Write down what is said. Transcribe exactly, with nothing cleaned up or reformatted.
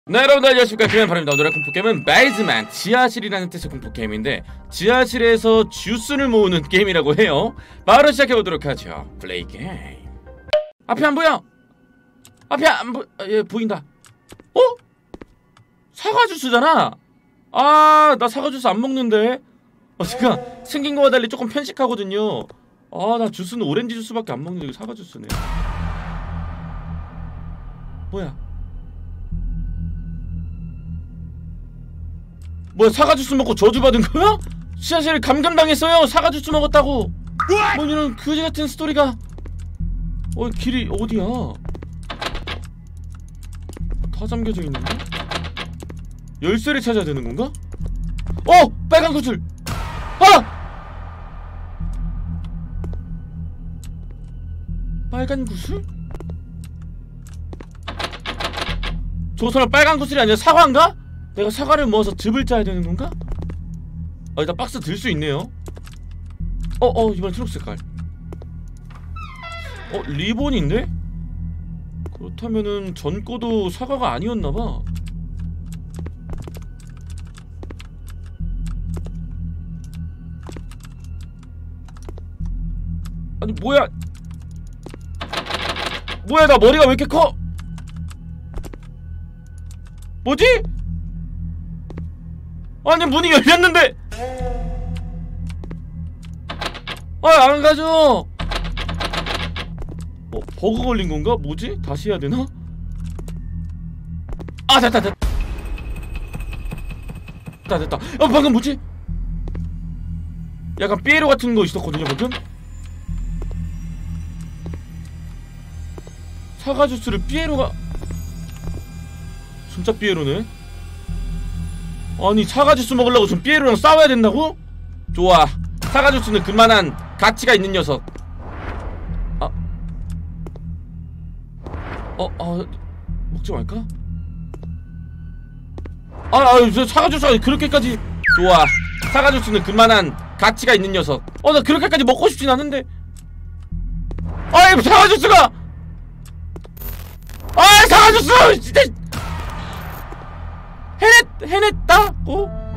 네, 여러분들 안녕하십니까, 김현파입니다. 오늘의 공포게임은 베이즈먼, 지하실이라는 뜻의 공포게임인데 지하실에서 주스를 모으는 게임이라고 해요. 바로 시작해보도록 하죠. 플레이 게임. 앞에 안 보여! 앞에 안 보... 아, 예, 보인다. 어? 사과 주스잖아? 아, 나 사과 주스 안 먹는데? 어, 제가 생긴 거와 달리 조금 편식하거든요. 아, 나 주스는 오렌지 주스밖에 안 먹는데 이거 사과 주스네. 뭐야? 뭐야, 사과 주스 먹고 저주받은 거야? 지하실에 감금당했어요. 사과 주스 먹었다고. 뭐 이런 그지 같은 스토리가. 어, 길이 어디야? 다 잠겨져 있는데? 열쇠를 찾아야 되는 건가? 어! 빨간 구슬! 아! 빨간 구슬? 저 사람 빨간 구슬이 아니라 사과인가? 내가 사과를 모아서 즙을 짜야 되는 건가? 아, 일단 박스 들 수 있네요. 어, 어, 이번엔 초록 색깔. 어, 리본인데? 그렇다면은 전 거도 사과가 아니었나봐. 아니, 뭐야? 뭐야, 나 머리가 왜 이렇게 커? 뭐지? 아니, 문이 열렸는데! 아, 안 가죠! 어, 버그 걸린 건가? 뭐지? 다시 해야 되나? 아, 됐다, 됐다. 됐다, 됐다. 어, 방금 뭐지? 약간 삐에로 같은 거 있었거든요, 방금? 사과 주스를 삐에로가... 진짜 삐에로네? 아니, 사과 주스 먹으려고 지금 삐에로랑 싸워야 된다고? 좋아. 사과 주스는 그만한 가치가 있는 녀석. 아. 어, 아, 먹지 말까? 아, 아, 저 사과 주스가 그렇게까지. 좋아. 사과 주스는 그만한 가치가 있는 녀석. 어, 나 그렇게까지 먹고 싶진 않은데. 아이, 사과 주스가! 아, 사과 주스! 진짜! 해냈, 해냈다? 어?